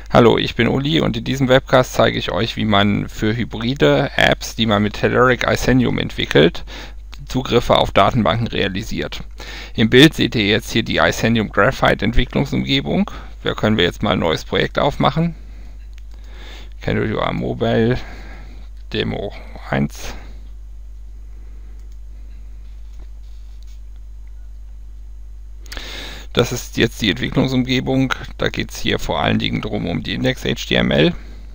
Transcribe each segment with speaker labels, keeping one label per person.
Speaker 1: Hallo, ich bin Uli und in diesem Webcast zeige ich euch, wie man für hybride Apps, die man mit Telerik Icenium entwickelt, Zugriffe auf Datenbanken realisiert. Im Bild seht ihr jetzt hier die Icenium Graphite Entwicklungsumgebung. Da können wir jetzt mal ein neues Projekt aufmachen. Canary Mobile Demo 1. Das ist jetzt die Entwicklungsumgebung. Da geht es hier vor allen Dingen um die Index.html.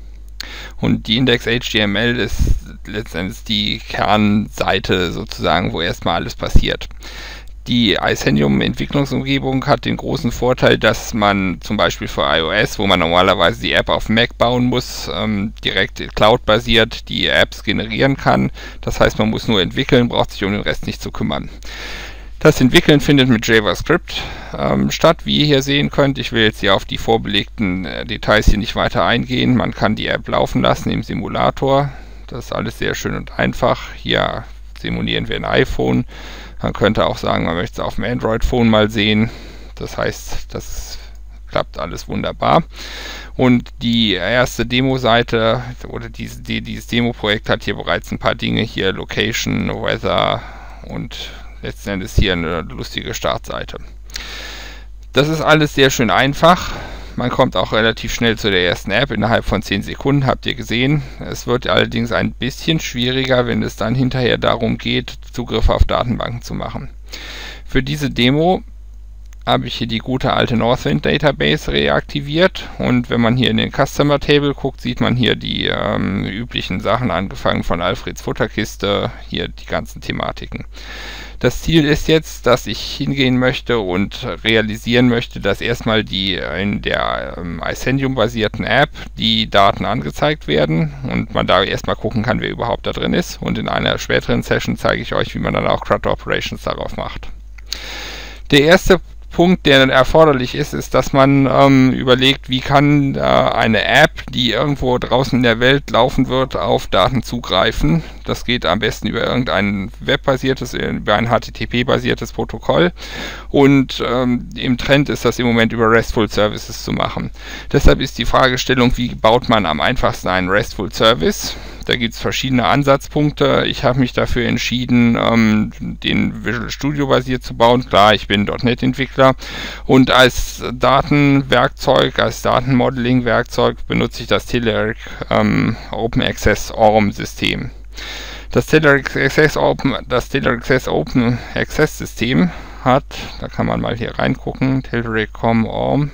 Speaker 1: Und die Index.html ist letztendlich die Kernseite sozusagen, wo erstmal alles passiert. Die Icenium-Entwicklungsumgebung hat den großen Vorteil, dass man zum Beispiel für iOS, wo man normalerweise die App auf Mac bauen muss, direkt cloud-basiert die Apps generieren kann. Das heißt, man muss nur entwickeln, braucht sich um den Rest nicht zu kümmern. Das Entwickeln findet mit JavaScript statt, wie ihr hier sehen könnt. Ich will jetzt hier auf die vorbelegten Details hier nicht weiter eingehen. Man kann die App laufen lassen im Simulator. Das ist alles sehr schön und einfach. Hier simulieren wir ein iPhone. Man könnte auch sagen, man möchte es auf dem Android-Phone mal sehen. Das heißt, das klappt alles wunderbar. Und die erste Demo-Seite oder dieses Demo-Projekt hat hier bereits ein paar Dinge. Hier Location, Weather und letzten Endes hier eine lustige Startseite. Das ist alles sehr schön einfach. Man kommt auch relativ schnell zu der ersten App, innerhalb von 10 Sekunden, habt ihr gesehen. Es wird allerdings ein bisschen schwieriger, wenn es dann hinterher darum geht, Zugriffe auf Datenbanken zu machen. Für diese Demo habe ich hier die gute alte Northwind Database reaktiviert, und wenn man hier in den Customer Table guckt, sieht man hier die üblichen Sachen, angefangen von Alfreds Futterkiste, hier die ganzen Thematiken. Das Ziel ist jetzt, dass ich hingehen möchte und realisieren möchte, dass erstmal in der Icenium-basierten App die Daten angezeigt werden und man da erstmal gucken kann, wer überhaupt da drin ist. Und in einer späteren Session zeige ich euch, wie man dann auch CRUD Operations darauf macht. Der erste Punkt, der erforderlich ist, ist, dass man überlegt, wie kann eine App, die irgendwo draußen in der Welt laufen wird, auf Daten zugreifen. Das geht am besten über irgendein webbasiertes, über ein HTTP-basiertes Protokoll. Und im Trend ist das im Moment über RESTful Services zu machen. Deshalb ist die Fragestellung, wie baut man am einfachsten einen RESTful Service? Da gibt es verschiedene Ansatzpunkte. Ich habe mich dafür entschieden, den Visual Studio basiert zu bauen. Klar, ich bin .NET-Entwickler und als Datenwerkzeug, als Datenmodeling-Werkzeug benutze ich das Telerik Open Access ORM-System. Das Telerik Access Open Access System hat, da kann man mal hier reingucken, Telerik.com ORM,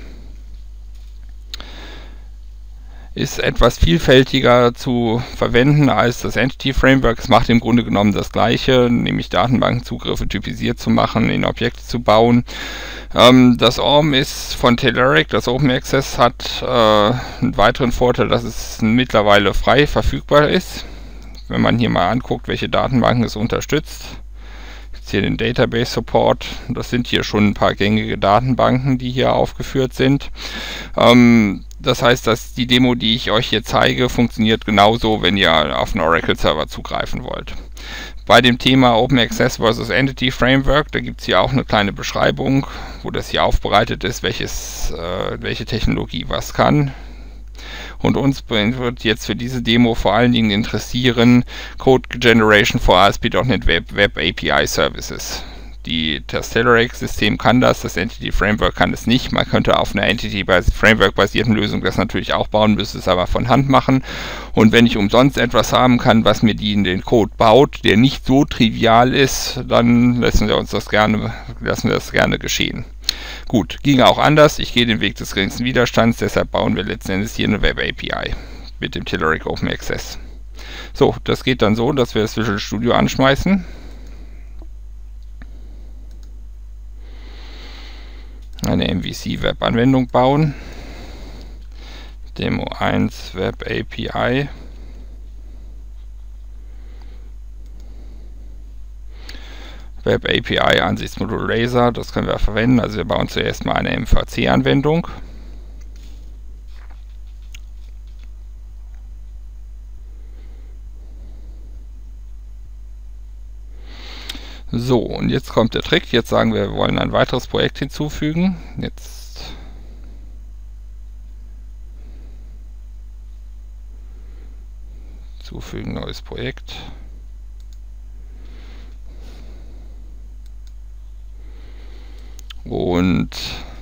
Speaker 1: ist etwas vielfältiger zu verwenden als das Entity Framework. Es macht im Grunde genommen das Gleiche, nämlich Datenbankenzugriffe typisiert zu machen, in Objekte zu bauen. Das ORM ist von Telerik, das Open Access hat einen weiteren Vorteil, dass es mittlerweile frei verfügbar ist. Wenn man hier mal anguckt, welche Datenbanken es unterstützt, jetzt hier den Database Support, das sind hier schon ein paar gängige Datenbanken, die hier aufgeführt sind. Das heißt, dass die Demo, die ich euch hier zeige, funktioniert genauso, wenn ihr auf einen Oracle-Server zugreifen wollt. Bei dem Thema Open Access vs. Entity Framework, da gibt es hier auch eine kleine Beschreibung, wo das hier aufbereitet ist, welche Technologie was kann. Und uns wird jetzt für diese Demo vor allen Dingen interessieren Code Generation for ASP.NET Web API Services. Das Telerik-System kann das Entity Framework kann es nicht. Man könnte auf einer Entity Framework-basierten Lösung das natürlich auch bauen, müsste es aber von Hand machen. Und wenn ich umsonst etwas haben kann, was mir den Code baut, der nicht so trivial ist, dann lassen wir das gerne geschehen. Gut, ging auch anders. Ich gehe den Weg des geringsten Widerstands, deshalb bauen wir letzten Endes hier eine Web API mit dem Telerik Open Access. So, das geht dann so, dass wir das Visual Studio anschmeißen. Eine MVC-Web-Anwendung bauen. Demo 1 Web API. Web API Ansichtsmodul Razor, das können wir verwenden. Also wir bauen zuerst mal eine MVC-Anwendung. So, und jetzt kommt der Trick. Jetzt sagen wir wollen ein weiteres Projekt hinzufügen. Jetzt Hinzufügen, neues Projekt. Und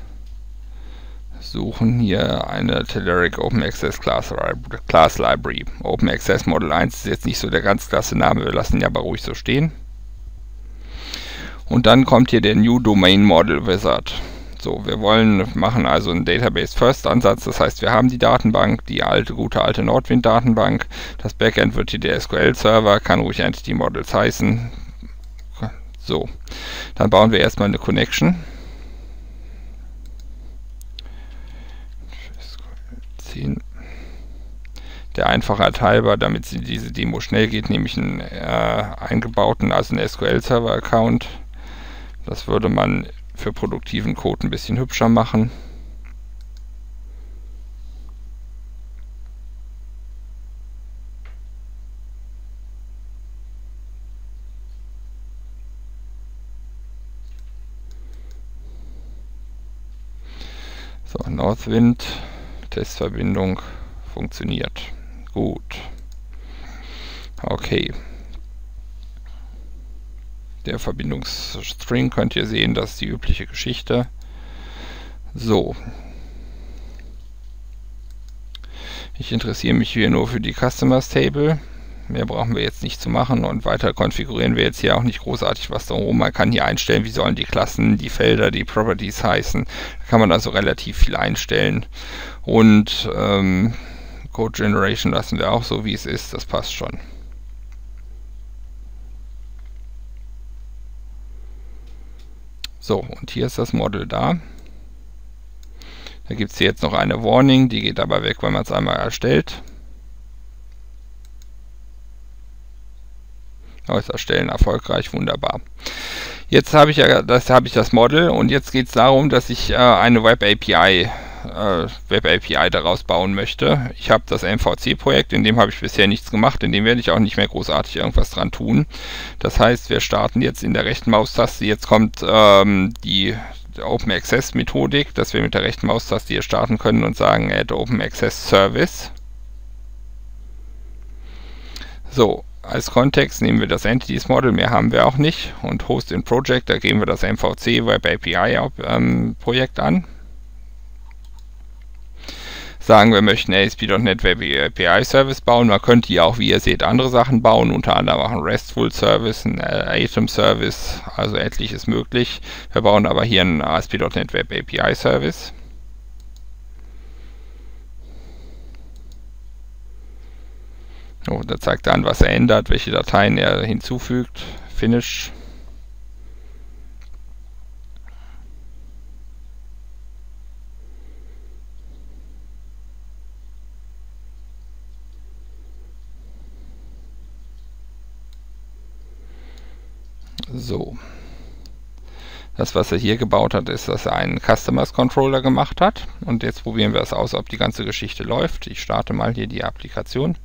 Speaker 1: suchen hier eine Telerik Open Access Class Library. Open Access Model 1 ist jetzt nicht so der ganz klasse Name, wir lassen ihn aber ruhig so stehen. Und dann kommt hier der New Domain Model Wizard. So, wir machen also einen Database First Ansatz, das heißt, wir haben die Datenbank, die gute alte Nordwind Datenbank. Das Backend wird hier der SQL Server, kann ruhig Entity Models heißen. So, dann bauen wir erstmal eine Connection. Der Einfachheit halber, damit diese Demo schnell geht, nehme ich einen eingebauten, also einen SQL-Server-Account. Das würde man für produktiven Code ein bisschen hübscher machen. So, Northwind, Testverbindung funktioniert. Gut. Okay. Der Verbindungsstring könnt ihr sehen, das ist die übliche Geschichte. So. Ich interessiere mich hier nur für die Customers Table. Mehr brauchen wir jetzt nicht zu machen und weiter konfigurieren wir jetzt hier auch nicht großartig was darum. Man kann hier einstellen, wie sollen die Klassen, die Felder, die Properties heißen. Da kann man also relativ viel einstellen. Und Code Generation lassen wir auch so, wie es ist. Das passt schon. So, und hier ist das Model da. Da gibt es jetzt noch eine Warning, die geht aber weg, wenn man es einmal erstellt. Neues Erstellen erfolgreich, wunderbar. Jetzt habe ich das Model und jetzt geht es darum, dass ich eine Web API daraus bauen möchte. Ich habe das MVC-Projekt, in dem habe ich bisher nichts gemacht, in dem werde ich auch nicht mehr großartig irgendwas dran tun. Das heißt, wir starten jetzt in der rechten Maustaste. Jetzt kommt die Open Access Methodik, dass wir mit der rechten Maustaste hier starten können und sagen Add Open Access Service. So, als Kontext nehmen wir das Entities Model, mehr haben wir auch nicht. Und Host in Project, da geben wir das MVC Web API Projekt an. Sagen, wir möchten ASP.NET Web API Service bauen. Man könnte hier auch, wie ihr seht, andere Sachen bauen, unter anderem auch einen RESTful Service, einen Atom Service, also etliches möglich. Wir bauen aber hier einen ASP.NET Web API Service. So, da zeigt er an, was er ändert, welche Dateien er hinzufügt. Finish. So. Das, was er hier gebaut hat, ist, dass er einen Customers Controller gemacht hat. Und jetzt probieren wir es aus, ob die ganze Geschichte läuft. Ich starte mal hier die Applikation.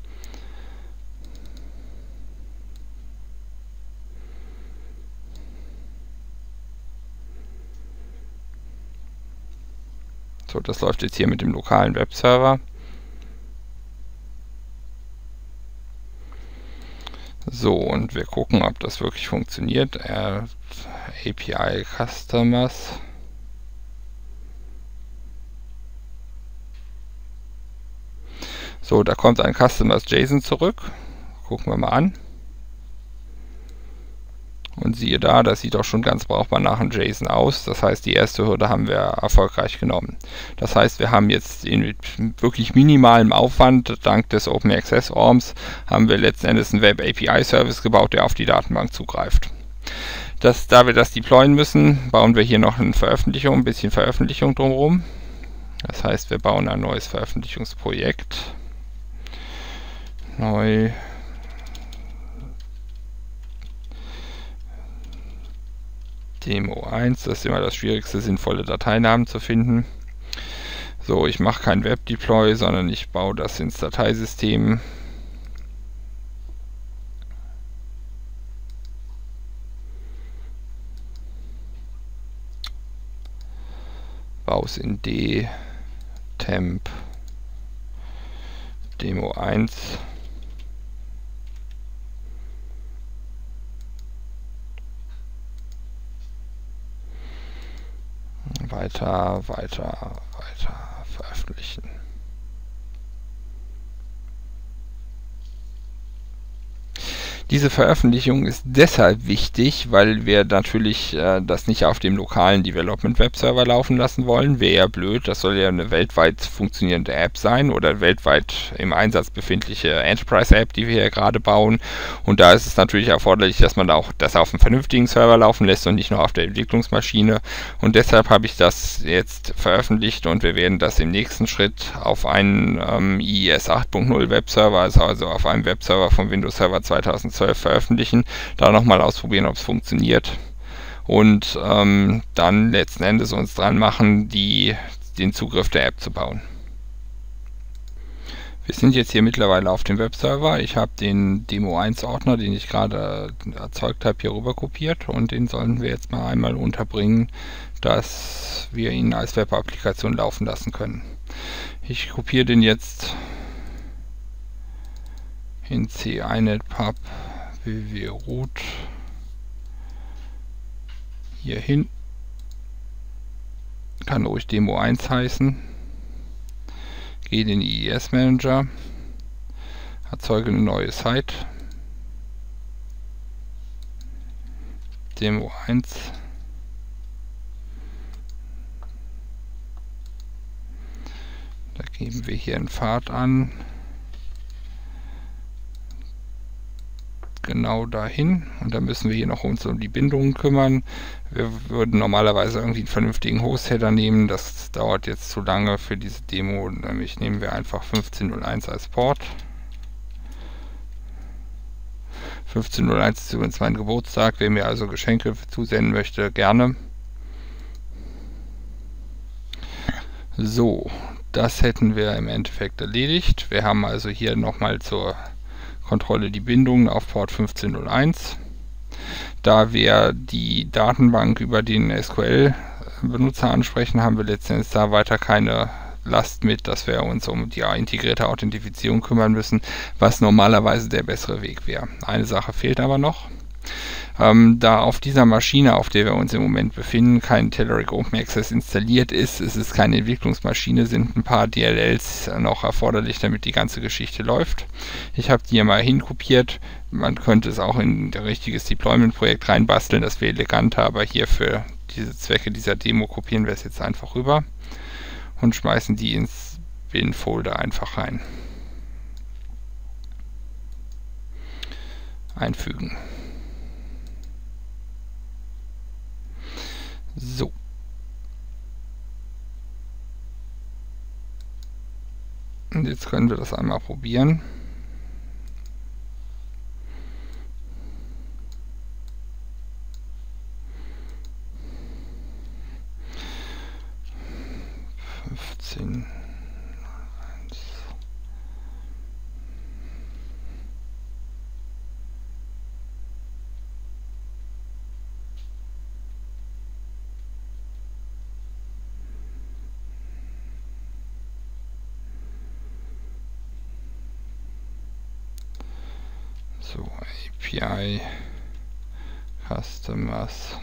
Speaker 1: So, das läuft jetzt hier mit dem lokalen Webserver. So, und wir gucken, ob das wirklich funktioniert. API Customers. So, da kommt ein Customers JSON zurück. Gucken wir mal an. Und siehe da, das sieht doch schon ganz brauchbar nach einem JSON aus. Das heißt, die erste Hürde haben wir erfolgreich genommen. Das heißt, wir haben jetzt mit wirklich minimalem Aufwand, dank des Open Access ORMs, haben wir letzten Endes einen Web API Service gebaut, der auf die Datenbank zugreift. Da wir das deployen müssen, bauen wir hier noch ein bisschen Veröffentlichung drumherum. Das heißt, wir bauen ein neues Veröffentlichungsprojekt. Neu. Demo 1, das ist immer das Schwierigste, sinnvolle Dateinamen zu finden. So, ich mache kein Web-Deploy, sondern ich baue das ins Dateisystem. Baue es in D, Temp, Demo 1. weiter veröffentlichen. Diese Veröffentlichung ist deshalb wichtig, weil wir natürlich das nicht auf dem lokalen Development Webserver laufen lassen wollen. Wäre ja blöd, das soll ja eine weltweit funktionierende App sein oder weltweit im Einsatz befindliche Enterprise-App, die wir hier gerade bauen. Und da ist es natürlich erforderlich, dass man auch das auf einem vernünftigen Server laufen lässt und nicht nur auf der Entwicklungsmaschine. Und deshalb habe ich das jetzt veröffentlicht und wir werden das im nächsten Schritt auf einen IIS 8.0 Webserver, also auf einem Webserver vom Windows Server 2012 veröffentlichen, da nochmal ausprobieren, ob es funktioniert und dann letzten Endes uns dran machen, den Zugriff der App zu bauen. Wir sind jetzt hier mittlerweile auf dem Webserver. Ich habe den Demo 1 Ordner, den ich gerade erzeugt habe, hier rüber kopiert und den sollten wir jetzt mal einmal unterbringen, dass wir ihn als Web-Applikation laufen lassen können. Ich kopiere den jetzt in c-inet-pub www.root hier hin. Kann ruhig Demo 1 heißen. Gehe in den IIS Manager, erzeuge eine neue Site. Demo 1. Da geben wir hier einen Pfad an. Genau dahin und dann müssen wir hier noch uns um die Bindungen kümmern. Wir würden normalerweise irgendwie einen vernünftigen Host-Header nehmen, das dauert jetzt zu lange für diese Demo, nämlich nehmen wir einfach 15.01 als Port. 15.01 ist übrigens mein Geburtstag, wer mir also Geschenke zusenden möchte, gerne. So, das hätten wir im Endeffekt erledigt. Wir haben also hier nochmal zur Kontrolle die Bindungen auf Port 15.01. Da wir die Datenbank über den SQL-Benutzer ansprechen, haben wir letztendlich da weiter keine Last mit, dass wir uns um die integrierte Authentifizierung kümmern müssen, was normalerweise der bessere Weg wäre. Eine Sache fehlt aber noch. Da auf dieser Maschine, auf der wir uns im Moment befinden, kein Telerik Open Access installiert ist, es ist keine Entwicklungsmaschine, sind ein paar DLLs noch erforderlich, damit die ganze Geschichte läuft. Ich habe die hier mal hinkopiert. Man könnte es auch in ein richtiges Deployment-Projekt reinbasteln, das wäre eleganter, aber hier für diese Zwecke dieser Demo kopieren wir es jetzt einfach rüber und schmeißen die ins Bin-Folder einfach rein. Einfügen. So. Und jetzt können wir das einmal probieren. So, API Customers.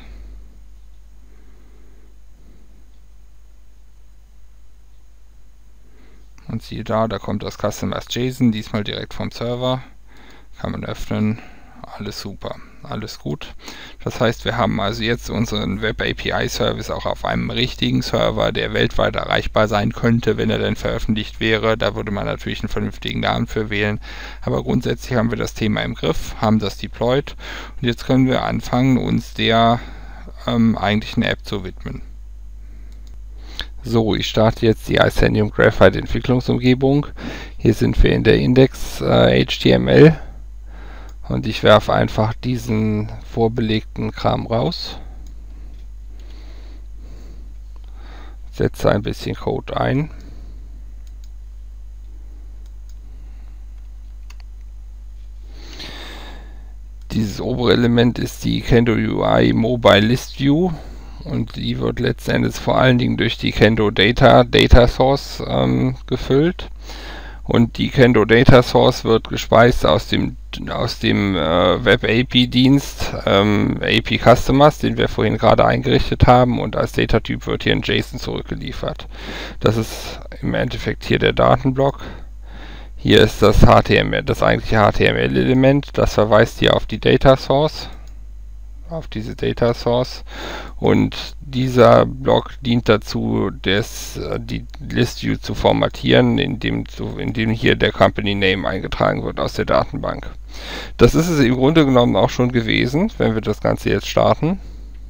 Speaker 1: Und siehe da kommt das Customers JSON, diesmal direkt vom Server. Kann man öffnen. Alles super, alles gut. Das heißt, wir haben also jetzt unseren Web API Service auch auf einem richtigen Server, der weltweit erreichbar sein könnte, wenn er denn veröffentlicht wäre. Da würde man natürlich einen vernünftigen Namen für wählen. Aber grundsätzlich haben wir das Thema im Griff, haben das deployed und jetzt können wir anfangen, uns der eigentlichen App zu widmen. So, ich starte jetzt die Icendium Graphite Entwicklungsumgebung. Hier sind wir in der Index HTML. Und ich werfe einfach diesen vorbelegten Kram raus. Setze ein bisschen Code ein. Dieses obere Element ist die Kendo UI Mobile List View. Und die wird letzten Endes vor allen Dingen durch die Kendo Data Source gefüllt. Und die Kendo Data Source wird gespeist aus dem Web API Dienst AP Customers, den wir vorhin gerade eingerichtet haben, und als Datatyp wird hier ein JSON zurückgeliefert. Das ist im Endeffekt hier der Datenblock. Hier ist das HTML, das eigentliche HTML-Element, das verweist hier auf die Data Source, auf diese Data Source, und dieser Block dient dazu, die List View zu formatieren, indem hier der Company Name eingetragen wird aus der Datenbank. Das ist es im Grunde genommen auch schon gewesen, wenn wir das Ganze jetzt starten.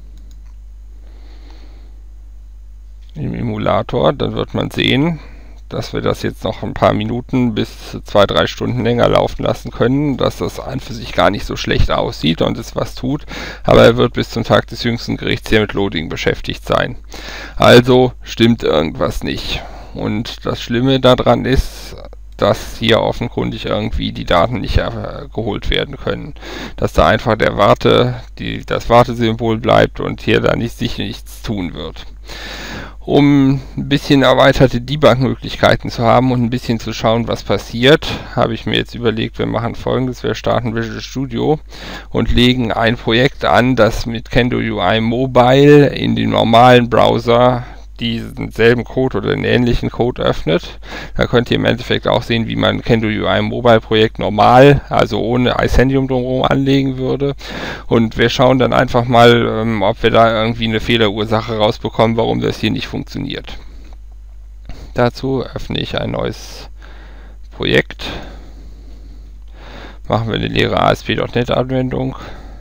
Speaker 1: Im Emulator, dann wird man sehen, dass wir das jetzt noch ein paar Minuten bis 2-3 Stunden länger laufen lassen können, dass das an für sich gar nicht so schlecht aussieht und es was tut, aber er wird bis zum Tag des jüngsten Gerichts hier mit Loading beschäftigt sein. Also stimmt irgendwas nicht. Und das Schlimme daran ist, dass hier offenkundig irgendwie die Daten nicht geholt werden können. Dass da einfach das Wartesymbol bleibt und hier da sich nichts tun wird. Um ein bisschen erweiterte Debug-Möglichkeiten zu haben und ein bisschen zu schauen, was passiert, habe ich mir jetzt überlegt, wir machen Folgendes: Wir starten Visual Studio und legen ein Projekt an, das mit Kendo UI Mobile in dem normalen Browser diesen selben Code oder den ähnlichen Code öffnet. Da könnt ihr im Endeffekt auch sehen, wie man Kendo UI Mobile Projekt normal, also ohne Isendium drumherum, anlegen würde. Und wir schauen dann einfach mal, ob wir da irgendwie eine Fehlerursache rausbekommen, warum das hier nicht funktioniert. Dazu öffne ich ein neues Projekt. Machen wir eine leere ASP.NET Anwendung.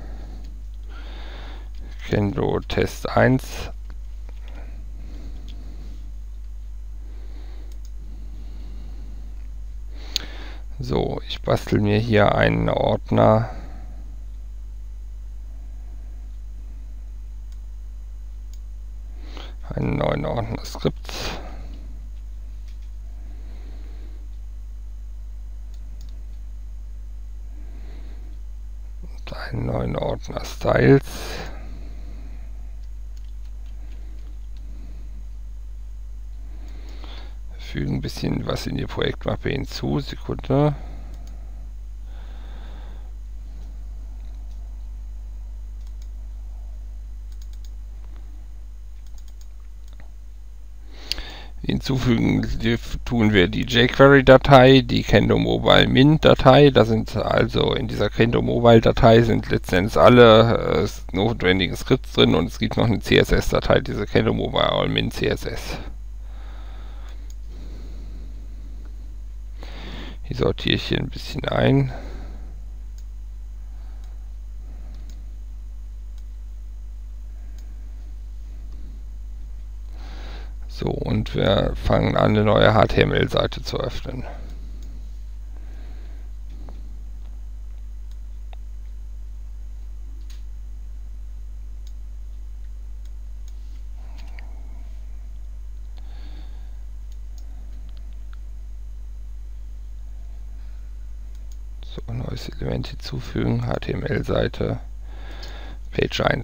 Speaker 1: Kendo Test 1. So, ich bastel mir hier einen Ordner. Einen neuen Ordner Scripts. Und einen neuen Ordner Styles. Fügen ein bisschen was in die Projektmappe hinzu. Sekunde. Hinzufügen tun wir die jQuery-Datei, die Kendo Mobile Min-Datei. Da sind also in dieser Kendo Mobile-Datei sind letztendlich alle notwendigen Skripts drin, und es gibt noch eine CSS-Datei, diese Kendo Mobile Min CSS. Die sortiere ich hier ein bisschen ein. So, und wir fangen an, eine neue HTML-Seite zu öffnen. So, neues Element hinzufügen, HTML-Seite, Page 1.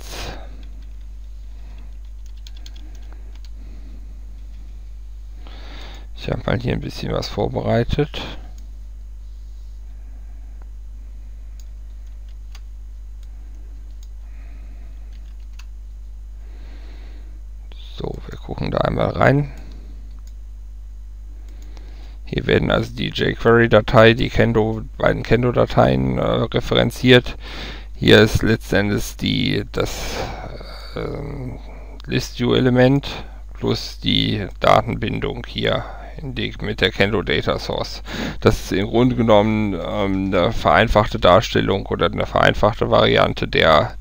Speaker 1: Ich habe mal hier ein bisschen was vorbereitet. So, wir gucken da einmal rein. Hier werden also die jQuery-Datei, die beiden Kendo-Dateien referenziert. Hier ist letztendlich das List-View-Element plus die Datenbindung hier mit der Kendo Data Source. Das ist im Grunde genommen eine vereinfachte Darstellung oder eine vereinfachte Variante des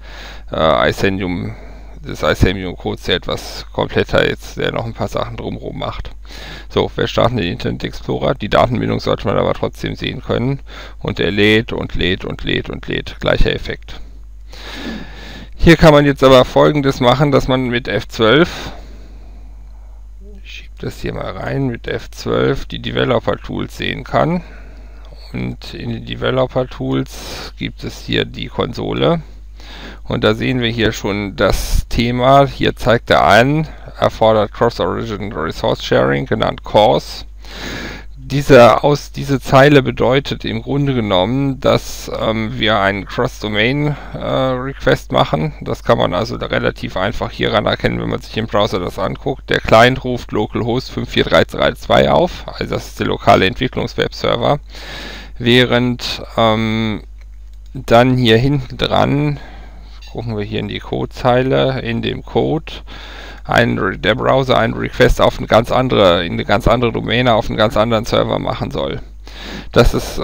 Speaker 1: Isendium-Codes, der etwas kompletter jetzt, der noch ein paar Sachen drumherum macht. So, wir starten den Internet Explorer. Die Datenbindung sollte man aber trotzdem sehen können. Und er lädt und lädt und lädt und lädt. Gleicher Effekt. Hier kann man jetzt aber Folgendes machen, dass man mit F12, ich schiebe das hier mal rein, mit F12 die Developer Tools sehen kann. Und in den Developer Tools gibt es hier die Konsole. Und da sehen wir hier schon das Thema. Hier zeigt er an, erfordert Cross-Origin Resource Sharing, genannt CORS. diese Zeile bedeutet im Grunde genommen, dass wir einen Cross-Domain-Request machen. Das kann man also relativ einfach hieran erkennen, wenn man sich im Browser das anguckt. Der Client ruft localhost 54332 auf, also das ist der lokale Entwicklungswebserver, während dann hier hinten dran, gucken wir hier in die Codezeile, in dem Code, der Browser einen Request auf in eine ganz andere Domäne, auf einen ganz anderen Server machen soll. Das ist,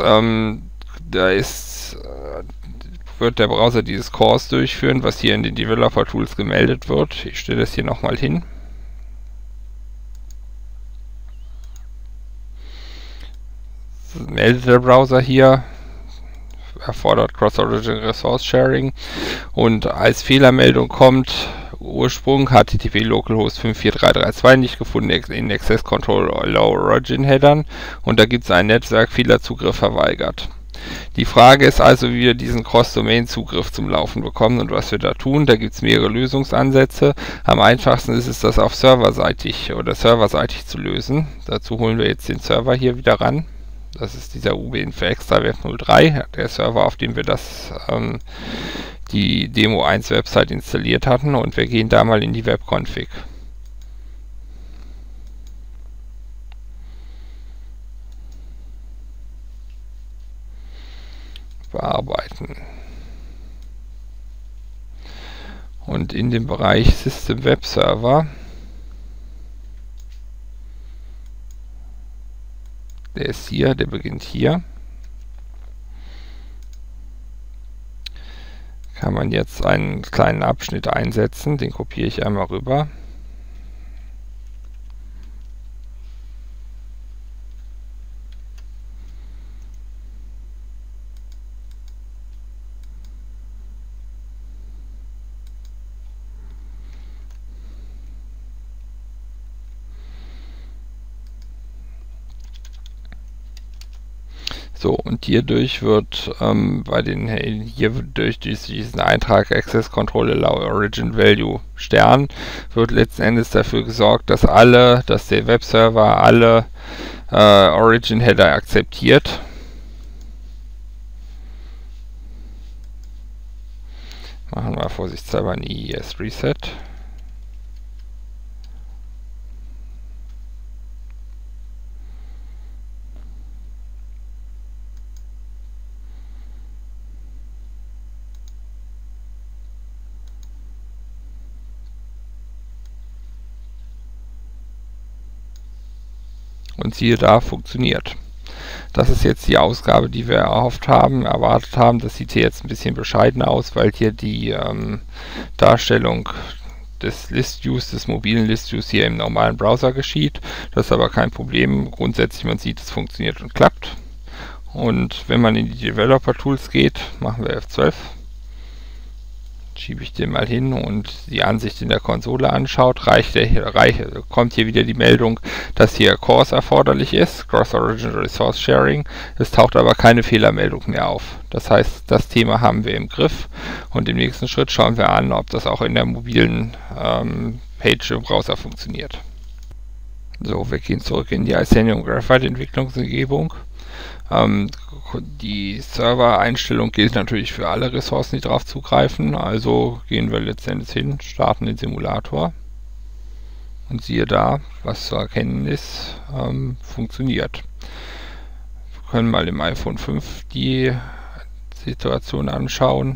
Speaker 1: wird der Browser dieses Course durchführen, was hier in den Developer Tools gemeldet wird. Ich stelle das hier nochmal hin. Das meldet der Browser hier, erfordert Cross-Origin Resource Sharing, und als Fehlermeldung kommt Ursprung HTTP localhost 54332 nicht gefunden in Access Control Allow Origin Headern, und da gibt es einen Netzwerkfehlerzugriff verweigert. Die Frage ist also, wie wir diesen Cross-Domain-Zugriff zum Laufen bekommen und was wir da tun. Da gibt es mehrere Lösungsansätze. Am einfachsten ist es, das auf serverseitig zu lösen. Dazu holen wir jetzt den Server hier wieder ran. Das ist dieser UBINFO Extrawert 03, der Server, auf dem wir die Demo 1 Website installiert hatten, und wir gehen da mal in die Webconfig. Bearbeiten. Und in dem Bereich System Web Server, der ist hier, der beginnt hier, kann man jetzt einen kleinen Abschnitt einsetzen, den kopiere ich einmal rüber. So, und hierdurch wird durch diesen Eintrag Access Control Allow Origin Value Stern wird letzten Endes dafür gesorgt, dass der Webserver alle Origin Header akzeptiert. Machen wir vorsichtshalber ein IIS Reset. Und siehe da, funktioniert. Das ist jetzt die Ausgabe, die wir erwartet haben. Das sieht hier jetzt ein bisschen bescheiden aus, weil hier die Darstellung des List-Views, des mobilen List-Views hier im normalen Browser geschieht. Das ist aber kein Problem. Grundsätzlich, man sieht, es funktioniert und klappt. Und wenn man in die Developer Tools geht, machen wir F12. Schiebe ich den mal hin und die Ansicht in der Konsole anschaut, kommt hier wieder die Meldung, dass hier CORS erforderlich ist, Cross-Origin Resource Sharing. Es taucht aber keine Fehlermeldung mehr auf. Das heißt, das Thema haben wir im Griff, und im nächsten Schritt schauen wir an, ob das auch in der mobilen Page im Browser funktioniert. So, wir gehen zurück in die Icenium Graphite Entwicklungsumgebung. Die Server-Einstellung gilt natürlich für alle Ressourcen, die darauf zugreifen. Also gehen wir letztendlich hin, starten den Simulator und siehe da, was zu erkennen ist, funktioniert. Wir können mal im iPhone 5 die Situation anschauen.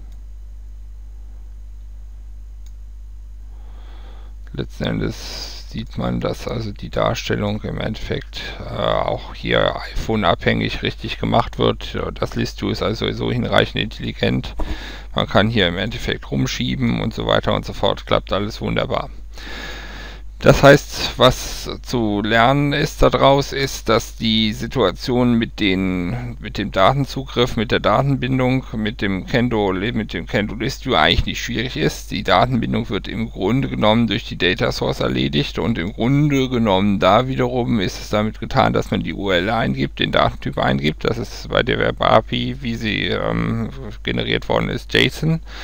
Speaker 1: Letzten Endes sieht man, dass also die Darstellung im Endeffekt auch hier iPhone-abhängig richtig gemacht wird. Das List-View ist also so hinreichend intelligent. Man kann hier im Endeffekt rumschieben und so weiter und so fort. Klappt alles wunderbar. Das heißt, was zu lernen ist daraus, ist, dass die Situation mit dem Datenzugriff, mit der Datenbindung, mit dem Kendo List View eigentlich nicht schwierig ist. Die Datenbindung wird im Grunde genommen durch die Data Source erledigt, und im Grunde genommen da wiederum ist es damit getan, dass man die URL eingibt, den Datentyp eingibt. Das ist bei der Web API, wie sie generiert worden ist, JSON.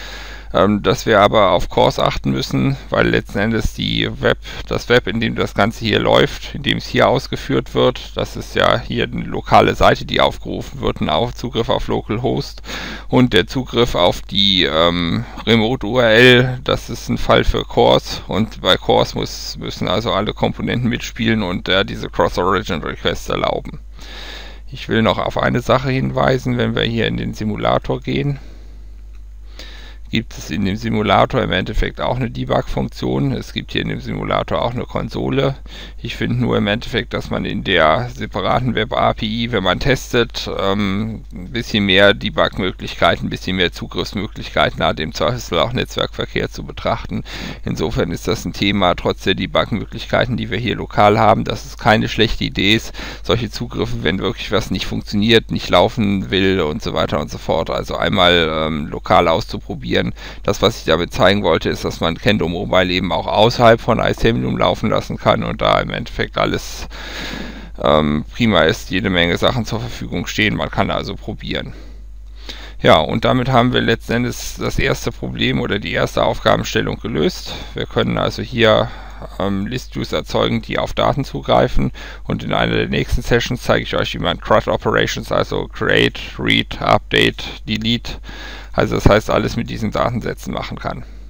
Speaker 1: dass wir aber auf CORS achten müssen, weil letzten Endes das Web, in dem das Ganze hier läuft, in dem es hier ausgeführt wird, das ist ja hier eine lokale Seite, die aufgerufen wird, ein Zugriff auf Localhost, und der Zugriff auf die Remote-URL, das ist ein Fall für CORS, und bei CORS müssen also alle Komponenten mitspielen und diese Cross-Origin-Requests erlauben. Ich will noch auf eine Sache hinweisen, wenn wir hier in den Simulator gehen. Gibt es in dem Simulator im Endeffekt auch eine Debug-Funktion. Es gibt hier in dem Simulator auch eine Konsole. Ich finde nur im Endeffekt, dass man in der separaten Web-API, wenn man testet, ein bisschen mehr Debug-Möglichkeiten, ein bisschen mehr Zugriffsmöglichkeiten hat, im Zweifelsfall auch Netzwerkverkehr zu betrachten. Insofern ist das ein Thema, trotz der Debug-Möglichkeiten, die wir hier lokal haben, dass es keine schlechte Idee ist, solche Zugriffe, wenn wirklich was nicht funktioniert, nicht laufen will und so weiter und so fort, also einmal lokal auszuprobieren. Das, was ich damit zeigen wollte, ist, dass man Kendo Mobile eben auch außerhalb von Icemulum laufen lassen kann und da im Endeffekt alles prima ist, jede Menge Sachen zur Verfügung stehen, man kann also probieren. Ja, und damit haben wir letzten Endes das erste Problem oder die erste Aufgabenstellung gelöst. Wir können also hier List-Views erzeugen, die auf Daten zugreifen, und in einer der nächsten Sessions zeige ich euch, wie man CRUD-Operations, also Create, Read, Update, Delete, also das heißt alles mit diesen Datensätzen machen kann.